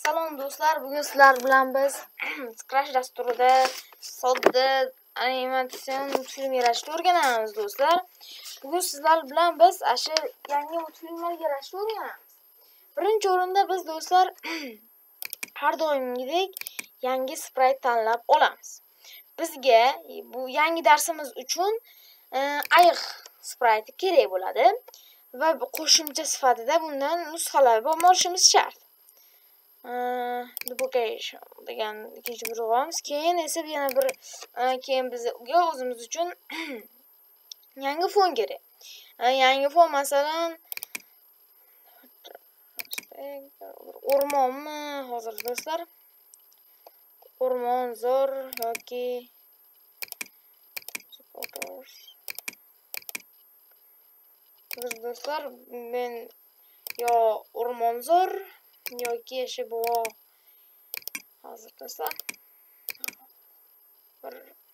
Salom do'stlar, bugun sizlar bilan biz Scratch dasturida sodda animatsion multfilm yaratishni o'rganamiz do'stlar. Bugun sizlar bilan biz shu yangi multfilmlarga yaratishni o'rganamiz. Birinchi o'rinda biz do'stlar har doimgidek yangi sprite tanlab olamiz. Bizga bu yangi darsimiz uchun ayiq sprite kerak bo'ladi va qo'shimcha sifatida bundan nusxalar olishimiz shart. Duplication degan ikinchi bir olamiz. Keyin esa yana bir keyin bizga o'zimiz uchun yangi fon kerak. Yangi fon masalan o'rmonmi hozir do'stlar? O'rmon zo'r yoki do'stlar men yo o'rmon zo'r yoki bu hozir do'stlar bir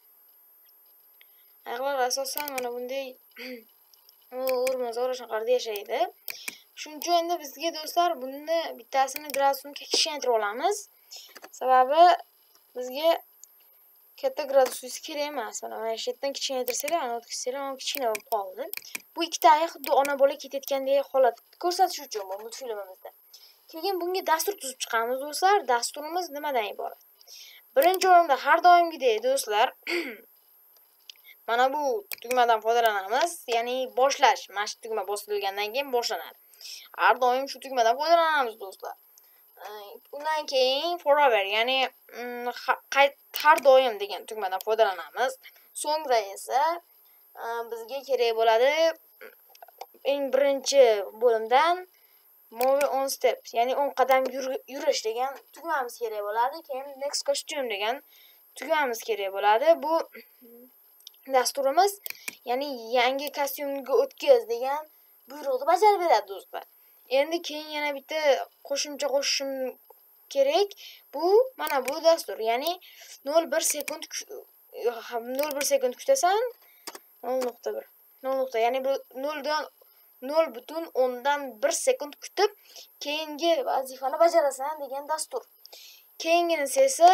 ayiqlar asosan mana bunday o'rmon zo'r shaqarda yashaydi. Shuning uchun endi bizga do'stlar bunda bittasini gradusini kichikaytirib olamiz. Sababi bizga katta gradus kerak emas. Mana shu yerdan kichikaytirsalar, ana o'tkazsalar ham kichkina bo'lib qoldi. Bu ikkita ayiq xuddi ona bola ketayotgandek holat ko'rsatish uchun bu multfilmimizda. Keyin bunga dastur tuzib chiqamiz do'stlar. Dasturimiz nimadan iborat? Birinchi o'rinda har doimgidek do'stlar mana bu tugmadan foydalanamiz. Ya'ni boshlash. Mana shu tugma bosilgandan keyin boshlanadi. Har doim shu tugmadan foydalanamiz do'stlar. Undan keyin forever, ya'ni har doim degan tugmadan foydalanamiz. So'ngra esa bizga kerak bo'ladi eng birinchi bo'limdan move on steps, ya'ni 10 qadam yurish degan tugmamiz kerak bo'ladi. Keyin next costume degan tugmamiz kerak bo'ladi. Bu dasturimiz ya'ni yangi kostyumga o'tkiz degan buyruqni bajarib beradi do'stlar. Endi keyin yana bitta qo'shimcha qo'shishim kerak. Bu mana bu dastur, ya'ni 0,1 sekund 0,1 sekund kutasan 0,1 0, ya'ni bu 0,10 sekund kutib keyingi vazifani bajarasan degan dastur. Keyingisi esa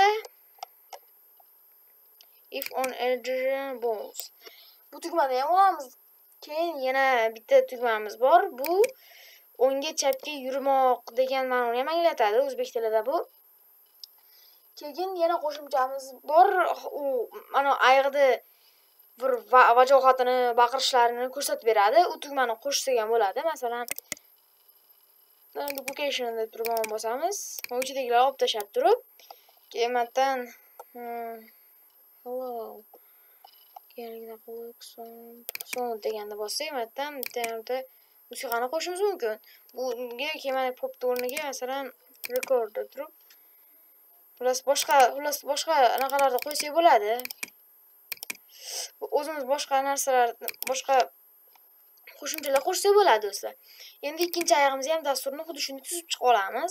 if on edge bones. Bu tugmani ham olamiz. Keyin yana bitta tugmamiz bor. Bu o'ngga chapga yurmoq degan ma'noni ham anglatadi o'zbek tilida bu. Keyin yana qo'shimchamiz bor. U mana ayiqni bir vajohatini, baqirishlarini ko'rsatib beradi. U tugmani qo'shsak ham bo'ladi. Masalan, duplication deb turib bosamiz. Bu ichidagilar olib tashlab turib, keyin matdan hello. Keyingiga so'ng deganda bossak, matdan bitta musiqani qo'shishimiz mumkin. Bunga keyin pop o'rniga masalan record deb turib boshqa anaqalarda qo'ysak bo'ladi. O'zimiz boshqa narsalar, boshqa qo'shimchalar qo'shsak bo'ladi do'stlar. Endi ikkinchi oyog'imizni ham dasturni xuddi shunday tuzib chiqib olamiz.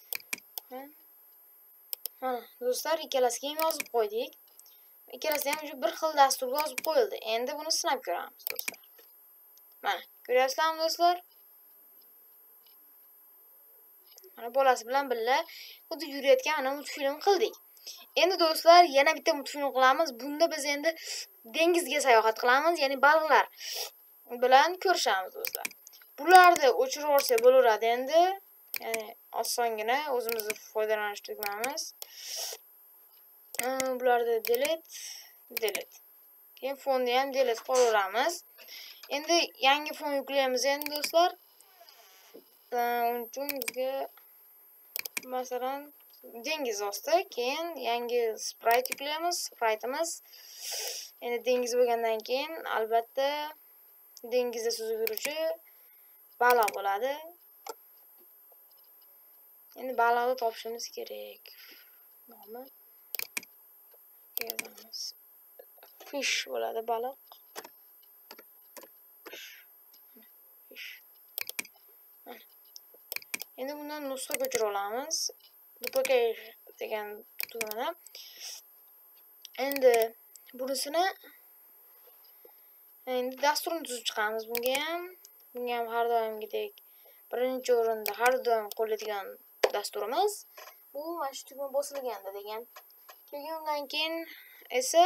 Mana do'stlar, ikkalasiga ham yozib qo'ydik. Ikkalasi ham bir xil dasturga yozib qo'yildi. Endi buni sinab ko'ramiz do'stlar. Mana, ko'ryapsizlarmi do'stlar? Mana bolasi bilan birga xuddi yurayotgan mana multfilm qildik. Endi do'stlar, yana bitta multfilm qilamiz. Bunda biz endi dengizga sayohat qilamiz, ya'ni baliqlar bilan ko'rishamiz do'stlar. Bularni o'chirib olsak bo'laveradi endi. Ya'ni osongina o'zimizni foydalanish tugmamiz. Bularni delete. Keyin fonni ham delete qilaveramiz. Endi yangi fon yuklaymiz endi do'stlar. Uning uchun bizga masalan dengiz osti, keyin yangi sprite yuklaymiz. Spriteimiz endi dengiz bo'lgandan keyin albatta dengizda suzib yuruvchi baliq bo'ladi. Endi baliqni topishimiz kerak. Nomi yozamiz. Fish bo'ladi, baliq. Fish. Endi bundan nusxa ko'chirib olamiz. Duplicate degan tugmani. Endi bunisini endi dasturni tuzib chiqamiz. Bunga ham har doimgidek birinchi o'rinda har doim qo'llaydigan dasturimiz Bu mana shu tugma bosilganda degan. Keyin undan keyin esa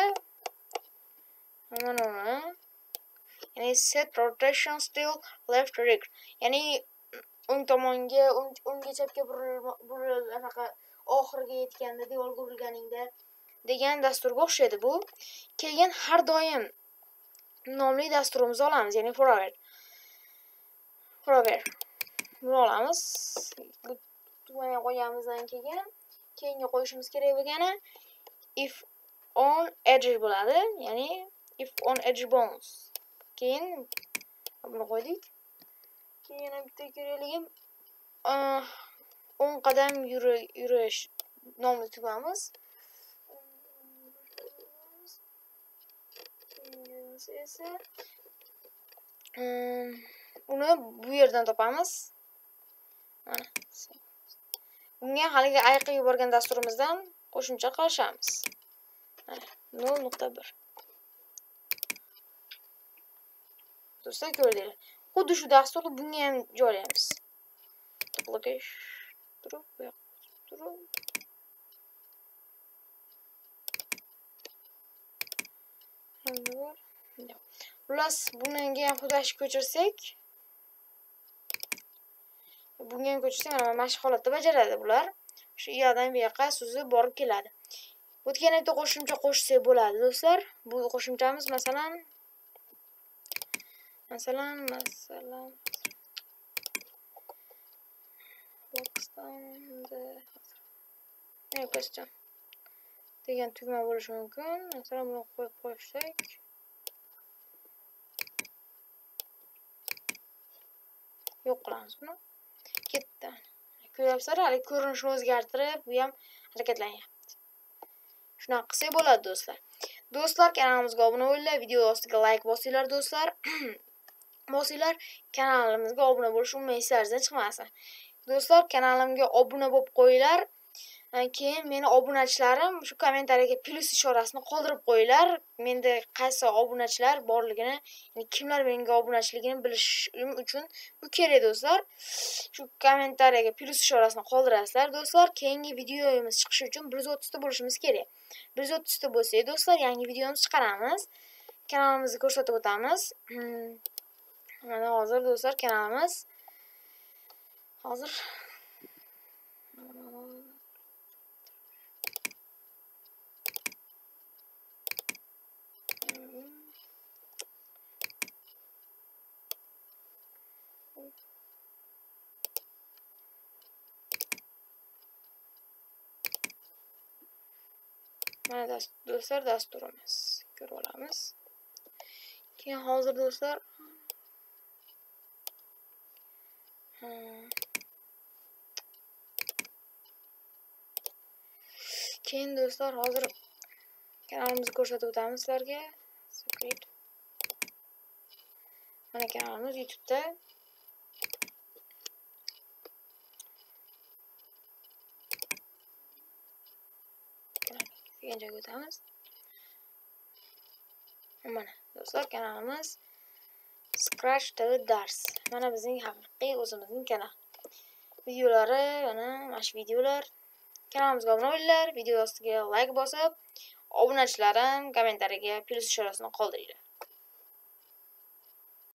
mana uni ya'ni set rotation still left right. Ya'ni o'ng tomonga, o'ngga chapga burilib, anaqa oxiriga yetganda, devorga urilganingda degan dasturga o'xshaydi bu. Keyin har doim nomli dasturimizni olamiz, ya'ni forward. Buni olamiz. Bu tugmani qo'yganimizdan keyin keyinga qo'yishimiz kerak bo'lgani if on edge bo'ladi, ya'ni if on edge bounce. Keyin buni qo'ydik. Keyin yana bitta kerakligi 10 qadam yurish nomli tugmamiz. Esa uni bu yerdan topamiz. Mana. Bunga haligi ayiqqa yuborgan dasturimizdan qo'shimcha qilishamiz. 0.1. Do'stlar ko'rdinglar. Xuddi shu dasturni bunga ham joylaymiz. To'plash turib, bu yoqqa turib. Xullas, bunga ham xuddi ko'chirsak, bunga ham ko'chirsak, mana mashq holatda bajaradi bular. Shu yoqdan bu yoqqa suzib borib keladi. O'tgan bitta qo'shimcha qo'shsak bo'ladi, do'stlar. Bu qo'shimchamiz masalan degan tugma bo'lishi mumkin. Masalan, buni qo'yib qo'ysak, yo'q qilamiz buni. Ketdi. Ko'ryapsizlar, hali ko'rinishni o'zgartirib, bu ham harakatlanyapti. Shunaqa qilsak bo'ladi, do'stlar. Do'stlar, kanalimizga obuna bo'linglar, video ostiga like bosinglar, do'stlar. Bosinglar, kanalimizga obuna bo'lish umumiy chiqmasin. Do'stlar, kanalimga obuna bo'lib qo'yinglar. Keyin meni obunachilarim shu kommentariyaga plus ishorasini qoldirib qo'yinglar. Menda qaysi obunachilar borligini, ya'ni kimlar menga obunachiligini bilishim uchun bu kerak, do'stlar. Shu kommentariyaga plus ishorasini qoldirasizlar, do'stlar. Keyingi videomiz chiqishi uchun 130 ta bo'lishimiz kerak. 130 ta bo'lsak, do'stlar, yangi videomizni chiqaramiz. Kanalimizni ko'rsatib o'tamiz. Mana hozir do'stlar kanalimiz hozir mana do'stlar dasturimiz ko'rib olamiz. Keyin hozir do'stlar hozir kanalimizni ko'rsatib o'tamiz sizlarga. Mana kanalimiz YouTube'da. Degan joyga o'tamiz. Mana do'stlar kanalimiz Scratch TV Dars. Mana bizning haqiqiy o'zimizning kanal. Videolari, mana shu videolar. Kanalimizga obuna bo'linglar, video ostiga like bosib, obunachilarim kommentariyaga plus ishorasini qoldiringlar.